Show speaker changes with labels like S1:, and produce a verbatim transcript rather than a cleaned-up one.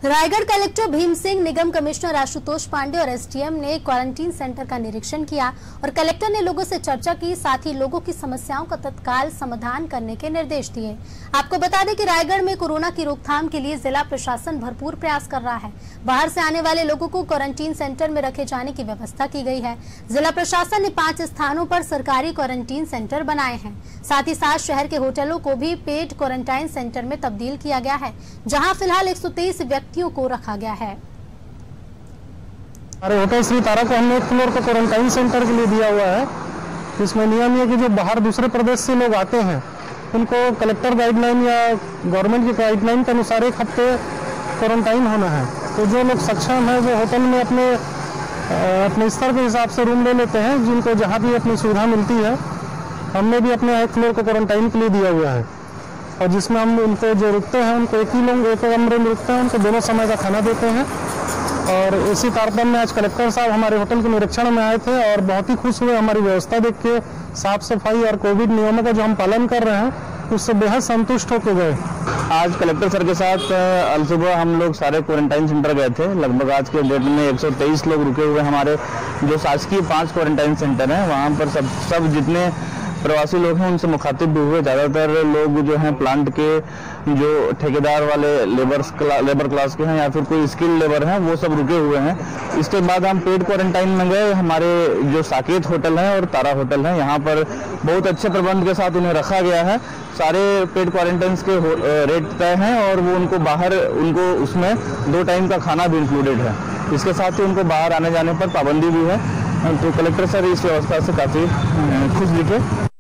S1: Raigarh collector Bhim Singh, निगम commissioner Ashutosh Pandey और SDM ने क्वारंटीन सेंटर का निरीक्षण किया और कलेक्टर ने लोगों से चर्चा की, साथ ही लोगों की समस्याओं का तत्काल समाधान करने के निर्देश दिए। आपको बता दें कि रायगढ़ में कोरोना की रोकथाम के लिए जिला प्रशासन भरपूर प्रयास कर रहा है। बाहर से आने वाले लोगों को क्वारंटीन सेंटर में रखे जाने की व्यवस्था की गई है। जिला प्रशासन ने पांच स्थानों पर सरकारी क्वारंटीन सेंटर बनाए हैं। साथ ही साथ शहर के होटलों को भी पेड क्वारंटाइन सेंटर में तब्दील किया गया है, जहां फिलहाल एक सौ तेईस व्यक्तियों को रखा गया है।
S2: हमारे होटल श्री तारा को हमने एक फ्लोर को क्वारंटाइन सेंटर के लिए दिया हुआ है। इसमें नियम है कि जो बाहर दूसरे प्रदेश से लोग आते हैं उनको कलेक्टर गाइडलाइन या गवर्नमेंट की गाइडलाइन के अनुसार एक हफ्ते क्वारंटाइन होना है। तो जो लोग सक्षम है वो होटल में अपने अपने स्तर के हिसाब से रूम ले लेते हैं, जिनको जहाँ भी अपनी सुविधा मिलती है। हमने भी अपने एक फ्लोर को क्वारंटाइन के लिए दिया हुआ है और जिसमें हम उनको जो रुकते हैं उनको एक ही लोग एक कमरे में रुकते हैं, उनको दोनों समय का खाना देते हैं। और इसी तारतम्य में आज कलेक्टर साहब हमारे होटल के निरीक्षण में आए थे और बहुत ही खुश हुए हमारी व्यवस्था देख के। साफ सफाई और कोविड नियमों का जो हम पालन कर रहे हैं उससे बेहद संतुष्ट होकर गए।
S3: आज कलेक्टर सर के साथ अल सुबह हम लोग सारे क्वारंटाइन सेंटर गए थे। लगभग आज के डेट में एक सौ तेईस लोग रुके हुए हमारे जो शासकीय पांच क्वारंटाइन सेंटर हैं वहाँ पर सब सब जितने प्रवासी लोग हैं उनसे मुखातिब भी हुए। ज़्यादातर लोग जो हैं प्लांट के जो ठेकेदार वाले लेबर्स क्ला, लेबर क्लास के हैं या फिर कोई स्किल्ड लेबर हैं वो सब रुके हुए हैं। इसके बाद हम पेड क्वारंटाइन में गए। हमारे जो साकेत होटल है और तारा होटल है यहाँ पर बहुत अच्छे प्रबंध के साथ उन्हें रखा गया है। सारे पेड क्वारंटाइन के रेट तय हैं और वो उनको बाहर उनको उसमें दो टाइम का खाना भी इंक्लूडेड है। इसके साथ ही उनको बाहर आने जाने पर पाबंदी भी है। तो कलेक्टर सर इस व्यवस्था से काफ़ी खुश दिखे।